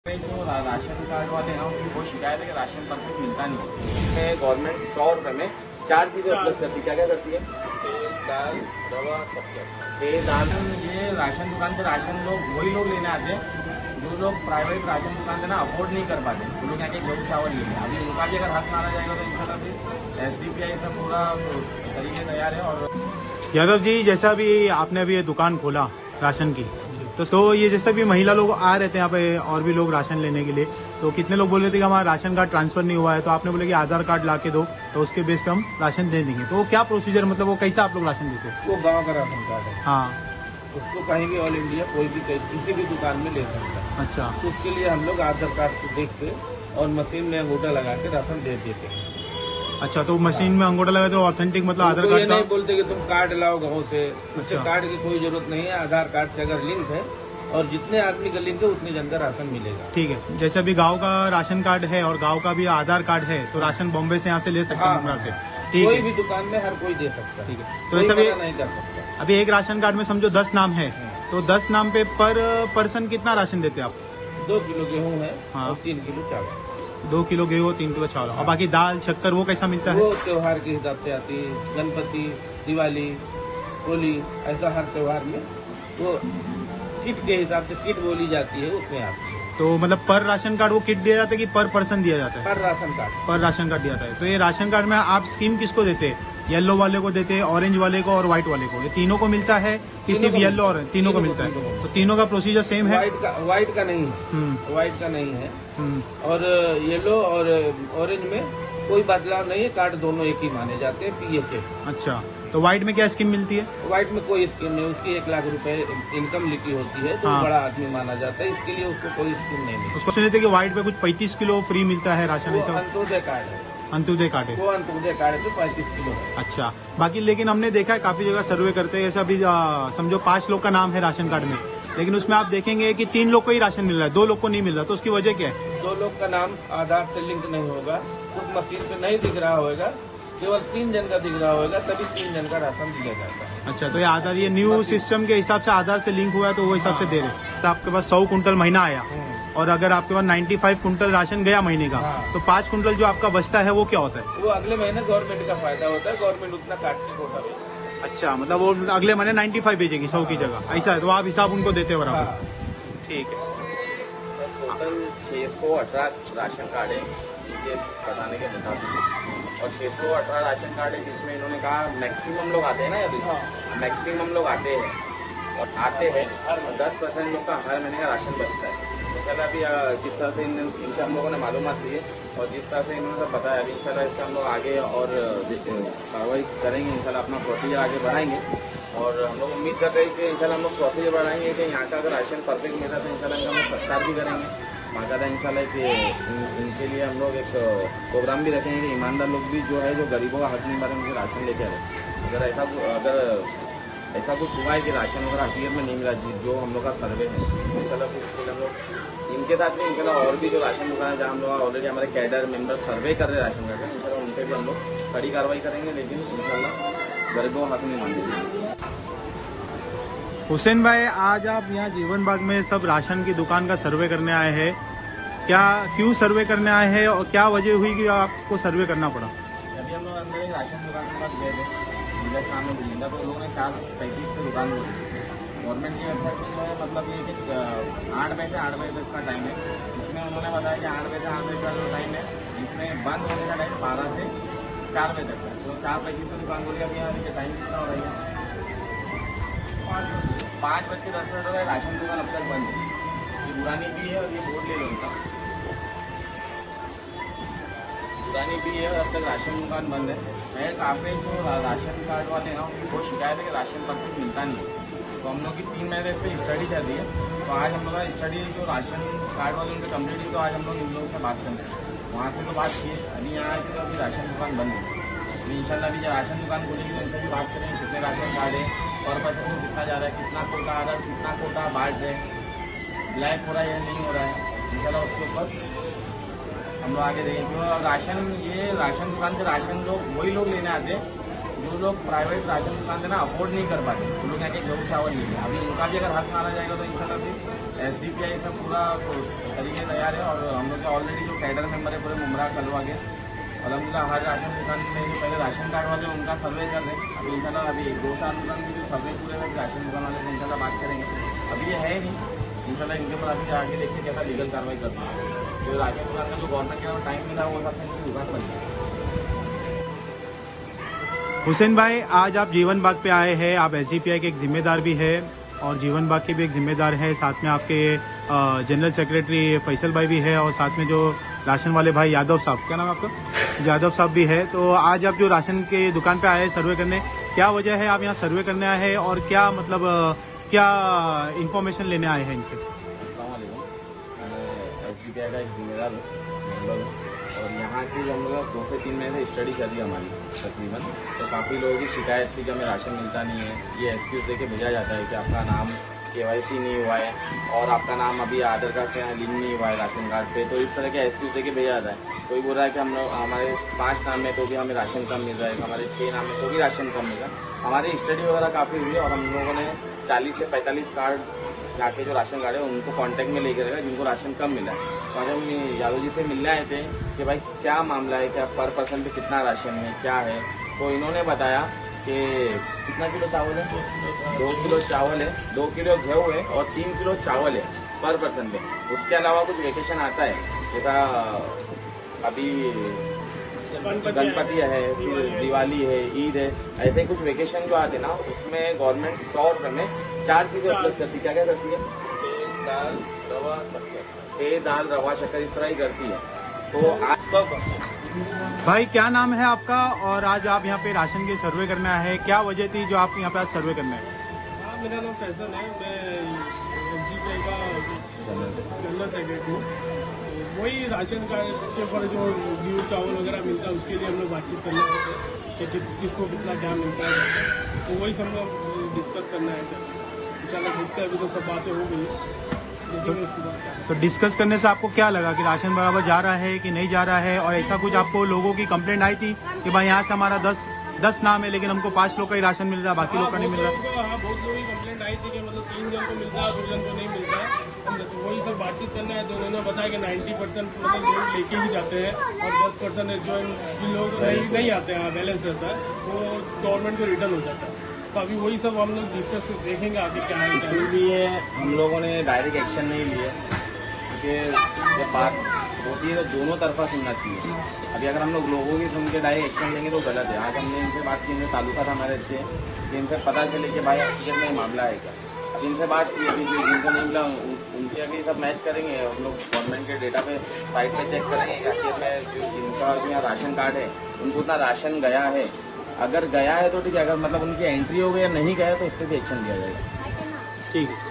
जो ration card वाले हैं उनकी वो शिकायत है कि राशन परफेक्ट मिलता नहीं है। गवर्नमेंट 100 रुपए में 4 चीजें उपलब्ध करती है। क्या क्या करती है? तेल, दाल, रवा, सब्जी। तेल दाल। ये राशन दुकान पे राशन वही लोग लेने आते हैं जो लोग प्राइवेट राशन दुकान से ना अफोर्ड नहीं कर पाते। वो लोग आके गेहूँ चावल लेते हैं। अभी उनका भी अगर हाथ मारा जाएगा तो इंशाल्लाह भी SDPI में पूरा तरीके तैयार है। और यादव जी, जैसा भी आपने अभी ये दुकान खोला राशन की, तो ये जैसे भी महिला लोग आ रहे थे यहाँ पे और भी लोग राशन लेने के लिए, तो कितने लोग बोल रहे थे कि हमारा राशन कार्ड ट्रांसफर नहीं हुआ है, तो आपने बोले कि आधार कार्ड ला के दो तो उसके बेस पे हम राशन दे देंगे। तो वो क्या प्रोसीजर, मतलब वो कैसा आप लोग राशन देते हैं? वो गांव का राशन कार्ड है। हाँ, उसको कहीं भी ऑल इंडिया कोई भी किसी भी दुकान में ले सकता है। अच्छा। तो उसके लिए हम लोग आधार कार्ड को देख के और मशीन में अंगूठा लगा के राशन दे देते हैं। अच्छा, तो मशीन में अंगूठा लगा तो ऑथेंटिक मतलब आधार ये कार्ड नहीं का? बोलते कि तुम कार्ड लाओ गाँव से, उससे अच्छा। कार्ड की कोई जरूरत नहीं है। आधार कार्ड से अगर लिंक है और जितने आदमी का लिंक है उतने जन का राशन मिलेगा। ठीक है, जैसे अभी गांव का राशन कार्ड है और गांव का भी आधार कार्ड है, तो राशन बॉम्बे से यहाँ से ले सकते हैं, मुंब्रा से? ठीक कोई है, भी दुकान में हर कोई दे सकता है। ठीक है। तो कोई ऐसा भी मना नहीं कर सकता। अभी एक राशन कार्ड में समझो 10 नाम है, तो 10 नाम पे पर पर्सन कितना राशन देते हैं आप? 2 किलो गेहूँ है हाँ। और 3 किलो चावल। 2 किलो गेहूँ, 3 किलो चावल। और बाकी दाल शक्कर वो कैसा मिलता है? वो त्योहार के हिसाब से आती है। गणपति, दिवाली, होली, ऐसा हर त्योहार में वो किट के हिसाब से किट बोली जाती है, उसमें आती है। तो मतलब पर राशन कार्ड वो किट दिया जाता है कि पर पर्सन दिया जाता है? पर राशन कार्ड। पर राशन कार्ड दिया जाता है। तो ये राशन कार्ड में आप स्कीम किसको देते हैं? येलो वाले को देते हैं, ऑरेंज वाले को और व्हाइट वाले को? ये तीनों को मिलता है कि सिर्फ येलो और तीनों को मिलता है? तो तीनों का प्रोसीजर सेम है? व्हाइट का नहीं है। व्हाइट का नहीं है। और येलो और ऑरेंज में कोई बदलाव नहीं है। कार्ड दोनों एक ही माने जाते हैं, PHF। अच्छा, तो व्हाइट में क्या स्कीम मिलती है? व्हाइट में कोई स्कीम नहीं। उसकी 1 लाख रुपए इनकम लिखी होती है, तो हाँ। बड़ा आदमी माना जाता है। इसके लिए उसको कोई स्कीम नहीं मिलती। उसको सुने थे कि व्हाइट पे कुछ 35 किलो फ्री मिलता है राशन? वो ऐसा अंत्योदय कार्ड है। अंत्योदय कार्ड है? वो अंत्योदय कार्ड पे 35 किलो है। अच्छा। बाकी लेकिन हमने देखा है काफी जगह सर्वे करते हैं, ऐसा भी समझो 5 लोग का नाम है राशन कार्ड में, लेकिन उसमें आप देखेंगे कि 3 लोग को ही राशन मिल रहा है, 2 लोग को नहीं मिल रहा। तो उसकी वजह क्या है? 2 लोग का नाम आधार से लिंक नहीं होगा, उस मशीन पे नहीं दिख रहा होगा, केवल 3 जन का दिख रहा होगा, तभी 3 जन का राशन दिया जाता है। अच्छा, तो ये आधार, ये न्यू सिस्टम के हिसाब से आधार से लिंक हुआ है, तो वो हिसाब से दे रहे हैं। तो आपके पास 100 कुंटल महीना आया और अगर आपके पास 95 कुंटल राशन गया महीने का, हाँ। तो 5 कुंटल जो आपका बचता है वो क्या होता है? वो अगले महीने गवर्नमेंट का फायदा होता है। गवर्नमेंट उतना काट के कोटा बेचती है। अच्छा, मतलब वो अगले महीने 95 बेचेगी 100 की जगह, ऐसा है? तो आप हिसाब उनको देते हो बराबर? हाँ। ठीक है। टोटल 618 राशन कार्ड है ये बताने के मुताबिक। और 618 राशन कार्ड है जिसमें इन्होंने कहा मैक्सिमम लोग आते हैं ना, या मैक्सिमम लोग आते हैं और 10% लोग का हर महीने का राशन बचता है। तो चलो अभी जिस तरह से इनसे हम लोगों ने मालूमात दी है और जिस तरह से इन्होंने सब बताया, अभी इंशाल्लाह इसका हम लोग आगे और कार्रवाई करेंगे। इंशाल्लाह अपना प्रोसीजर आगे बढ़ाएंगे और हम लोग उम्मीद करते हैं कि इंशाल्लाह हम लोग प्रोसीजर बढ़ाएंगे कि यहाँ का अगर राशन परफेक्ट मिला तो इंशाल्लाह इनका हम लोग सत्कार भी करेंगे बाकायदा इंशाल्लाह कि इनके लिए हम लोग एक प्रोग्राम भी रखेंगे कि ईमानदार लोग भी जो है, जो गरीबों का हक नहीं मारे, उनके राशन लेके आए। अगर ऐसा कुछ हुआ है कि राशन वगैरह हकीकत में नहीं मिला, जो हम लोग का सर्वे है, इंशाल्लाह फिर उसके लिए हम लोग इनके साथ में इंशाल्लाह और भी जो राशन दुकान है जहाँ हम लोग ऑलरेडी हमारे कैडर मेंबर सर्वे कर रहे हैं राशन कार्ड, इंशाल्लाह उनके भी हम लोग कड़ी कार्रवाई करेंगे, लेकिन इंशाल्लाह गरीबों का हक नहीं मानेंगे। हुसैन भाई, आज आप यहाँ जीवन बाग में सब राशन की दुकान का सर्वे करने आए हैं, क्या क्यों सर्वे करने आए हैं और क्या वजह हुई कि आपको सर्वे करना पड़ा? अभी हम लोग अंदर एक राशन दुकान के पास गए थे, जिला सामने बुलिंदा, तो लोगों ने 4:35 पे दुकान खोली। गवर्नमेंट की वेबसाइट में मतलब ये कि 8 बजे से 8 बजे तक का टाइम है। इसमें उन्होंने बताया कि 8 बजे से 8 बजे का जो टाइम है, इसमें बंद होने का टाइम 12 से 4 बजे तक है। तो 4:35 पे दुकान खोली। अभी यहाँ देखिए टाइम कितना हो रही है, 5:10 हो रहा है। राशन दुकान अब तक बंद है। ये पुरानी भी है और ये बोर्ड ले लो इनका, पुरानी भी है और अब तक राशन दुकान बंद है। मैं काफ़ी जो राशन कार्ड वाले हैं उनकी बहुत शिकायत है कि राशन परफेक्ट मिलता नहीं है। तो हम लोग की 3 महीने इस पर स्टडी चल रही है। तो आज हम लोग का स्टडी जो राशन कार्ड वाले उनके कम्प्लीट हुई, तो आज हम लोग इन लोगों से बात कर रहे हैं। वहाँ से तो बात की, अभी यहाँ आए तो अभी राशन दुकान बंद है। अभी इंशाल्लाह अभी जब राशन दुकान खोलेगी तो उनसे भी बात करेंगे कितने राशन कार्ड है, पर पर्सन को कितना जा रहा है, कितना कोटा आ रहा है, कितना कोटा बांट है, ब्लैक हो रहा है या नहीं हो रहा है। इंशाल्लाह उसके ऊपर हम लोग आगे देखेंगे। ये राशन दुकान से राशन वही लोग लेने आते हैं जो लोग प्राइवेट राशन दुकान से ना अफोर्ड नहीं कर पाते। वो लोग आके गेहूँ चावल लेते हैं। अभी उनका भी अगर हाथ मारा जाएगा तो इंशाल्लाह भी SDPI में पूरा तरीके तैयार है और हम लोग ऑलरेडी जो कैडर मेंबर है पूरे मुमरा कलवा के अलहमदिल्ला हर राशन दुकान में जो पहले राशन कार्ड वाले उनका सर्वे कर रहे हैं। अभी इंशाल्लाह अभी 1-2 साल दुकान की जो सर्वे पूरे में राशन दुकान वाले से इंशाल्लाह बात करेंगे। अभी ये है नहीं, इंशाल्लाह इनके ऊपर अभी आगे देखते कैसा लीगल कार्रवाई करते हैं। जो राशन दुकान का जो गवर्नमेंट के टाइम मिला वो सब इनकी दुकान बन गई। हुसैन भाई, आज आप जीवन बाग पे आए हैं, आप SDPI के एक जिम्मेदार भी है और जीवन बाग के भी एक जिम्मेदार है, साथ में आपके जनरल सेक्रेटरी फैसल भाई भी है और साथ में जो राशन वाले भाई यादव साहब, क्या नाम है आपका, यादव साहब भी है। तो आज आप जो राशन के दुकान पे आए हैं सर्वे करने, क्या वजह है आप यहाँ सर्वे करने आए हैं और क्या मतलब क्या इंफॉर्मेशन लेने आए हैं इनसे? मैं SDPI का एक जिम्मेदार हूँ और यहाँ की हम लोग 2 से 3 महीने से स्टडी चल रही है हमारी तकरीबन। तो काफ़ी लोगों की शिकायत थी कि हमें राशन मिलता नहीं है, ये एक्सक्यूज़ दे के भेजा जाता है कि आपका नाम KYC नहीं हुआ है और आपका नाम अभी आधार कार्ड से लिंक नहीं हुआ है राशन कार्ड पे। तो इस तरह के एक्सक्यूज़ दे के भेजा जाता है। कोई बोल रहा है कि हम लोग हमारे 5 नाम है तो भी हमें राशन कम मिल रहा है, हमारे 6 नाम है तो भी राशन कम मिल रहा है। हमारी स्टडी वगैरह काफ़ी हुई और हम लोगों ने 40 से 45 कार्ड जाके जो राशन कार्ड है उनको कांटेक्ट में लेकर गए जिनको राशन कम मिला है। तो आज हम यादव जी से मिलने आए थे कि भाई क्या मामला है, क्या पर पर्सन पे कितना राशन है, क्या है। तो इन्होंने बताया कि कितना किलो चावल है, 2 किलो चावल है, 2 किलो गेहूँ है और 3 किलो चावल है पर पर्सन पे। उसके अलावा कुछ वेकेशन आता है जैसा अभी गणपति है, फिर दिवाली है, ईद है, ऐसे कुछ वेकेशन जो आते ना उसमें गवर्नमेंट 100 रुपये में 4 चीजें उपलब्ध करती है। क्या क्या करती है? दाल, रवा, शक्कर, दाल, रवा, शक्कर इस तरह ही करती है। तो आज भाई क्या नाम है आपका और आज आप यहाँ पे राशन के सर्वे करने आए हैं, क्या वजह थी जो आप यहाँ पे आज सर्वे करने आए? हाँ, मेरा नाम फैसल है, मैं SDPI का जनरल सेक्रेटरी हूँ। तो वही राशन कार्ड के ऊपर जो गेहूँ चावल वगैरह मिलता है उसके लिए हम लोग बातचीत करने आए थे कि किसको कितना क्या मिलता है। तो वही सब लोग डिस्कस करना है। इंशाल्लाह देखते हैं, अभी तो सब बातें हो गई। तो डिस्कस करने से आपको क्या लगा कि राशन बराबर जा रहा है कि नहीं जा रहा है? और ऐसा कुछ आपको लोगों की कंप्लेंट आई थी कि भाई यहाँ से हमारा 10 नाम है लेकिन हमको 5 लोग का ही राशन मिल रहा है, बाकी लोग का नहीं मिल रहा? हाँ, बहुत लोगों की कंप्लेंट आई थी कि मतलब 3 जन को मिलता है, 2 जन को नहीं मिलता है। तो वही सब बातचीत करना है। तो उन्होंने बताया कि 90% मतलब लोग लेके ही जाते हैं और 10% जो लोग नहीं आते हैं, बैलेंस रहता है, वो गवर्नमेंट को रिटर्न हो जाता है। तो अभी वही सब हम लोग डिस्कस देखेंगे आगे क्या है। इसलिए हम लोगों ने डायरेक्ट एक्शन नहीं लिए क्योंकि जब बात होती है तो दोनों तरफा सुनना चाहिए। अभी अगर हम लोग लोगों की सुन के डायरेक्ट एक्शन लेंगे तो गलत है। आज हमने इनसे बात की, इनसे ताल्लुका था हमारे अच्छे कि इनसे पता चले कि भाई हकीकत में मामला है क्या। अब इनसे बात की अभी जिनको नहीं मिला उनकी अभी सब मैच करेंगे। हम लोग गवर्नमेंट के डेटा पे साइट पे चेक करेंगे कि हकीकत में जो जिनका जो यहाँ राशन कार्ड है उनको उतना राशन गया है। अगर गया है तो ठीक है, अगर मतलब उनकी एंट्री हो गई या नहीं गया तो उस पर भी एक्शन लिया जाएगा। ठीक है।